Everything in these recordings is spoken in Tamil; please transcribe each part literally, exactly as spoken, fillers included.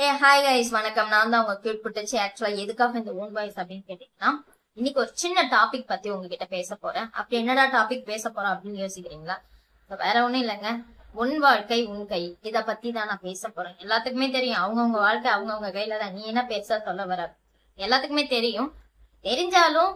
ஏ ஹாய் கைஸ் வணக்கம். நான் தான் உங்க கியூட் புட்டுச்சு. ஆக்சுவலா எதுக்காக இந்த ஓன் வாய்ஸ் அப்படின்னு கேட்டீங்கன்னா, இன்னைக்கு ஒரு சின்ன டாபிக் பத்தி உங்ககிட்ட பேச போறேன். அப்படி என்னடா டாபிக் பேச போறோம் அப்படின்னு யோசிக்கிறீங்களா? வேற ஒண்ணும் இல்லைங்க, உன் வாழ்க்கை உன் கை. இத பத்தி தான் நான் பேச போறேன். எல்லாத்துக்குமே தெரியும், அவங்கவுங்க வாழ்க்கை அவங்கவுங்க கையில தான். நீ என்ன பேச சொல்ல வர எல்லாத்துக்குமே தெரியும். தெரிஞ்சாலும்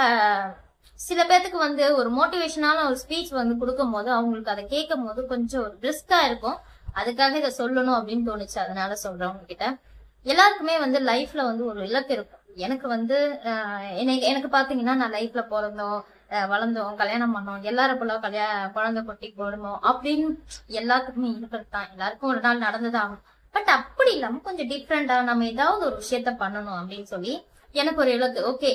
சில பேர்த்துக்கு வந்து ஒரு மோட்டிவேஷனான ஒரு ஸ்பீச் வந்து கொடுக்கும் போது அவங்களுக்கு அதை கேட்கும் போது கொஞ்சம் ஒரு ரிஸ்கா இருக்கும். அதுக்காக இதை சொல்லணும் அப்படின்னு தோணுச்சு, அதனால சொல்றேன் உங்ககிட்ட. எல்லாருக்குமே வந்து லைஃப்ல வந்து ஒரு இலக்கு இருக்கும். எனக்கு வந்து எனக்கு எனக்கு பாத்தீங்கன்னா, நான் லைஃப்ல பிறந்தோம், வளர்ந்தோம், கல்யாணம் பண்ணோம், எல்லாரும் போல கல்யாண குழந்தை கொட்டி போடணும் அப்படின்னு எல்லாத்துக்குமே இருக்கிறது தான். எல்லாருக்கும் ஒரு நாள் நடந்துதான். பட் அப்படி இல்லாம கொஞ்சம் டிஃப்ரெண்டா நம்ம ஏதாவது ஒரு விஷயத்த பண்ணணும் அப்படின்னு சொல்லி எனக்கு ஒரு இலக்கு. ஓகே,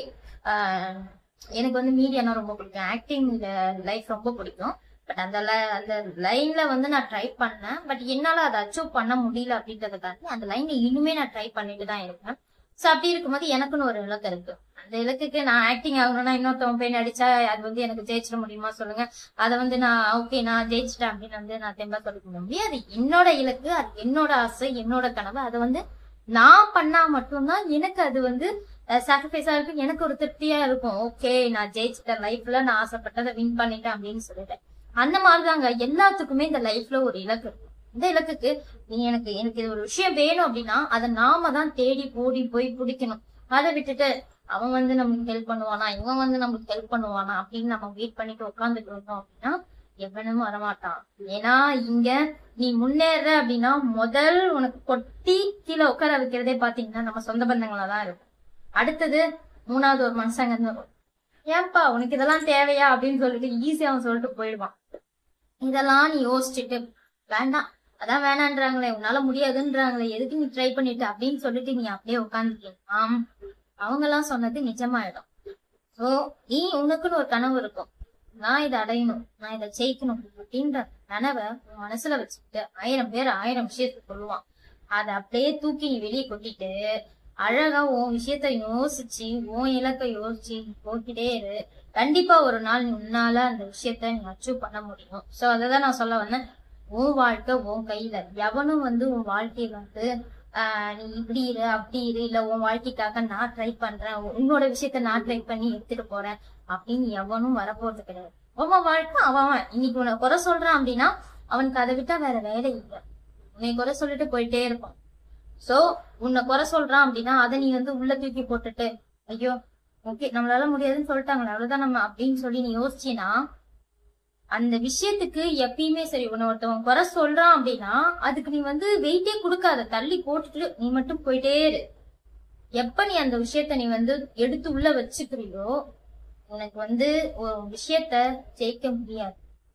ஆஹ் எனக்கு வந்து மீடியானா ரொம்ப பிடிக்கும், ஆக்டிங் லைஃப் ரொம்ப பிடிக்கும். பட் அந்த அந்த லைன்ல வந்து நான் ட்ரை பண்ணேன். பட் என்னால அதை அச்சீவ் பண்ண முடியல அப்படின்றதுக்காக அந்த லைன்ல இனிமே நான் ட்ரை பண்ணிட்டு தான் இருக்கேன். சோ அப்படி இருக்கும்போது எனக்குன்னு ஒரு இலக்கு இருக்கு. அந்த இலக்குக்கு நான் ஆக்டிங் ஆகணும்னா இன்னொருத்தவங்க போய் நடிச்சா அது வந்து எனக்கு ஜெயிச்சிட முடியுமா சொல்லுங்க? அதை வந்து நான் ஓகே நான் ஜெயிச்சிட்டேன் அப்படின்னு வந்து நான் தெம்பா சொல்லிக்க முடியாது. என்னோட இலக்கு, அது என்னோட ஆசை, என்னோட கனவு. அதை வந்து நான் பண்ணா மட்டும்தான் எனக்கு அது வந்து சாக்ரிஃபைஸா இருக்கும், எனக்கு ஒரு திருப்தியா இருக்கும். ஓகே நான் ஜெயிச்சிட்டேன், லைஃப்ல நான் ஆசைப்பட்டதை வின் பண்ணிட்டேன் அப்படின்னு சொல்லிட்டேன். அந்த மாதிரிதாங்க எல்லாத்துக்குமே இந்த லைஃப்ல ஒரு இலக்கு இருக்கும். இந்த இலக்குக்கு நீ எனக்கு எனக்கு இது ஒரு விஷயம் வேணும் அப்படின்னா அதை நாம தான் தேடி ஓடி போய் பிடிக்கணும். அதை விட்டுட்டு அவன் வந்து நம்மளுக்கு ஹெல்ப் பண்ணுவானா, இவன் வந்து நம்மளுக்கு ஹெல்ப் பண்ணுவானா அப்படின்னு நம்ம வெயிட் பண்ணிட்டு உட்காந்துட்டு இருந்தோம் அப்படின்னா எவனும் வரமாட்டான். ஏன்னா இங்க நீ முன்னேற அப்படின்னா முதல் உனக்கு கொட்டி கீழே உட்கார வைக்கிறதே பாத்தீங்கன்னா நம்ம சொந்த பந்தங்களா இருக்கும். அடுத்தது மூணாவது ஒரு மனுஷங்க இருந்து, ஏன்பா உனக்கு இதெல்லாம் தேவையா அப்படின்னு சொல்லிட்டு ஈஸியா அவன் சொல்லிட்டு போயிடுவான். இதெல்லாம் நீ யோசிச்சுட்டு வேண்டாம், அதான் வேணான்றாங்களே, உன்னால முடியாதுன்றாங்களே, எதுக்கு நீ ட்ரை பண்ணிட்டு அப்படின்னு சொல்லிட்டு நீ அப்படியே உட்காந்துருக்கீங்க. அவங்க எல்லாம் சொன்னது நிஜமாயிடும். சோ நீ உனக்குன்னு ஒரு கனவு இருக்கும், நான் இதை அடையணும், நான் இதை ஜெயிக்கணும் அப்படின்ற கனவை உன் மனசுல வச்சுக்கிட்டு ஆயிரம் பேர் ஆயிரம் விஷயத்த சொல்லுவான். அதை அப்படியே தூக்கி நீ வெளியே கொட்டிட்டு அழகா உன் விஷயத்த யோசிச்சு உன் இலக்கை யோசிச்சு போக்கிட்டே இரு. கண்டிப்பா ஒரு நாள் உன்னால அந்த விஷயத்த நீ அச்சீவ் பண்ண முடியும். சோ அததான் நான் சொல்ல வந்தேன், உன் வாழ்க்கை உன் கையில. எவனும் வந்து உன் வாழ்க்கையை வந்து ஆஹ் நீ இப்படி இரு அப்படி இரு, இல்ல உன் வாழ்க்கைக்காக நான் ட்ரை பண்றேன், உன்னோட விஷயத்த நான் ட்ரை பண்ணி எடுத்துட்டு போறேன் அப்படின்னு எவனும் வரப்போறது கிடையாது. உன் வாழ்க்கை அவன் இன்னைக்கு உன்னை குறை சொல்றான் அப்படின்னா அவனுக்கு அதை விட்டா வேற வேலை இல்லை. உன்னை குறை சொல்லிட்டு போயிட்டே இருப்பான். சோ உன்னை குறை சொல்றான் அப்படின்னா அதை நீ வந்து உள்ள தூக்கி போட்டுட்டு ஐயோ ஓகே நம்மளால முடியாதுன்னு சொல்லிட்டாங்களே அவ்வளவுதான் நம்ம அப்படின்னு சொல்லி நீ யோசிச்சினா அந்த விஷயத்துக்கு எப்பயுமே சரி, உன்னை ஒருத்தவன் குறை சொல்றான் அப்படின்னா அதுக்கு நீ வந்து வெயிட்டே கொடுக்காத, தள்ளி போட்டுட்டு நீ மட்டும் போயிட்டே இரு. எப்ப நீ அந்த விஷயத்த நீ வந்து எடுத்து உள்ள வச்சுக்கிறியோ உனக்கு வந்து ஒரு விஷயத்த ஜெயிக்க முடியாது.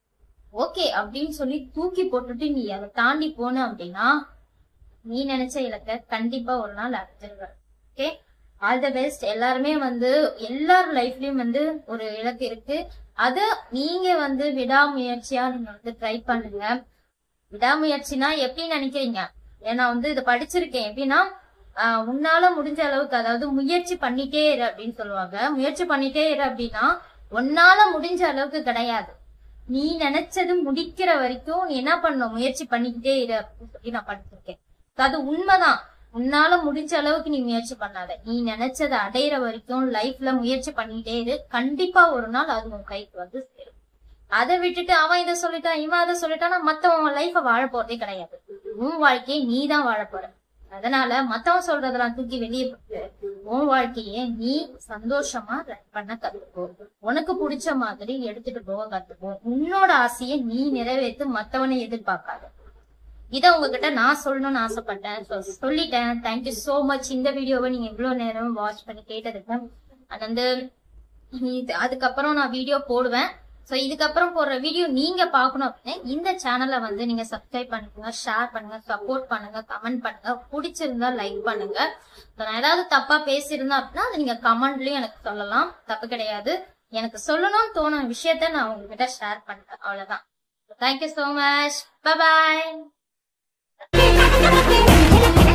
ஓகே அப்படின்னு சொல்லி தூக்கி போட்டுட்டு நீ அதை தாண்டி போன அப்படின்னா நீ நினைச்ச இலக்க கண்டிப்பா ஒரு நாள் அடைஞ்சிருவ. Okay, all the best. எல்லாருமே வந்து எல்லார் லைஃப்லயும் வந்து ஒரு இலக்கு இருக்கு. அத நீங்க வந்து விடாமுயற்சியா நீங்க வந்து ட்ரை பண்ணுங்க. விடாமுயற்சினா எப்படி நினைக்கிறீங்க? ஏன்னா வந்து இதை படிச்சிருக்கேன். எப்படின்னா ஆஹ் உன்னால முடிஞ்ச அளவுக்கு, அதாவது முயற்சி பண்ணிட்டே இரு அப்படின்னு சொல்லுவாங்க. முயற்சி பண்ணிட்டே இரு அப்படின்னா உன்னால முடிஞ்ச அளவுக்கு கிடையாது, நீ நினைச்சது முடிக்கிற வரைக்கும் நீ என்ன பண்ணணும், முயற்சி பண்ணிக்கிட்டே இரு அப்படின்னு சொல்லி நான் படிச்சிருக்கேன். அது உண்மைதான். உன்னால முடிஞ்ச அளவுக்கு நீ முயற்சி பண்ணாத, நீ நினைச்சதை அடையிற வரைக்கும் லைஃப்ல முயற்சி பண்ணிட்டே இரு. கண்டிப்பா ஒரு நாள் அது உன் கைக்கு வந்து சேரும். அதை விட்டுட்டு அவன் இதை சொல்லிட்டான் இவன் அதை சொல்லிட்டான்னா மத்தவன் லைஃப வாழ போறதே கிடையாது. உன் வாழ்க்கையை நீ தான் வாழ போற. அதனால மத்தவன் சொல்றதெல்லாம் தூக்கி வெளியே போட்டு உன் வாழ்க்கைய நீ சந்தோஷமா ரன் பண்ண கத்துக்கோ. உனக்கு பிடிச்ச மாதிரி எடுத்துட்டு போக கத்துக்கோ. உன்னோட ஆசையை நீ நிறைவேற்று, மத்தவனை எதிர்பார்க்காத. இதை உங்ககிட்ட நான் சொல்லணும்னு ஆசைப்பட்டேன், சொல்லிட்டேன். Thank you so much. இந்த வீடியோவை நீங்க இவ்வளவு நேரம் வாட்ச் பண்ணி கேட்டதுக்கு. அது வந்து அதுக்கப்புறம் நான் வீடியோ போடுவேன். சோ இதுக்கப்புறம் போடுற வீடியோ நீங்க பாக்கணும் அப்படின்னா இந்த சேனலை வந்து நீங்க சப்ஸ்கிரைப் பண்ணுங்க, ஷேர் பண்ணுங்க, சப்போர்ட் பண்ணுங்க, கமெண்ட் பண்ணுங்க. பிடிச்சிருந்தா லைக் பண்ணுங்க. நான் ஏதாவது தப்பா பேசியிருந்தேன் அப்படின்னா அது நீங்க கமெண்ட்லயும் எனக்கு சொல்லலாம், தப்பு கிடையாது. எனக்கு சொல்லணும்னு தோணுன விஷயத்த நான் உங்ககிட்ட ஷேர் பண்றேன், அவ்வளவுதான். Thank you so much. பை பாய்.